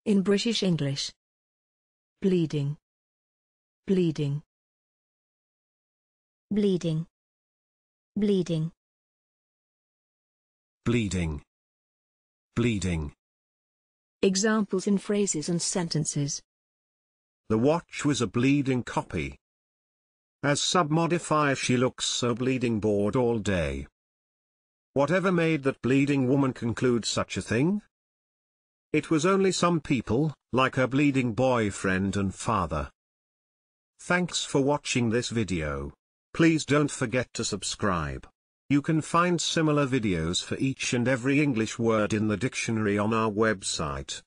In British English. Bleeding. Bleeding. Bleeding. Bleeding. Bleeding. Bleeding. Examples in phrases and sentences. The watch was a bleeding copy. As submodifier, she looks so bleeding bored all day. Whatever made that bleeding woman conclude such a thing? It was only some people, like her bleeding boyfriend and father. Thanks for watching this video. Please don't forget to subscribe. You can find similar videos for each and every English word in the dictionary on our website.